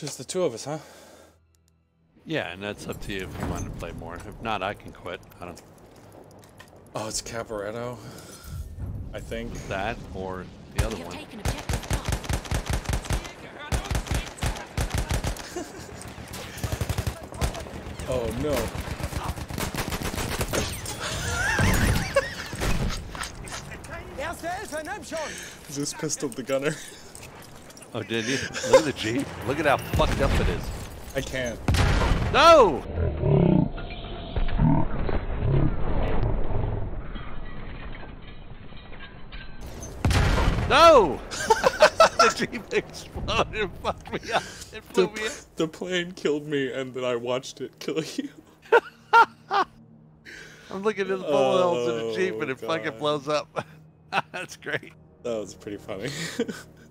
Just the two of us, huh? Yeah, and that's up to you if you want to play more. If not, I can quit. I don't. Oh, it's Caporetto. I think. That or the other one. Oh no. Is this Pistol the Gunner? Oh, did you? Look at the Jeep. Look at how fucked up it is. I can't. No! No! The Jeep exploded and fucked me up. It flew me up. The plane killed me and then I watched it kill you. I'm looking at the bullet holes in the Jeep and it fucking blows up. That's great. That was pretty funny.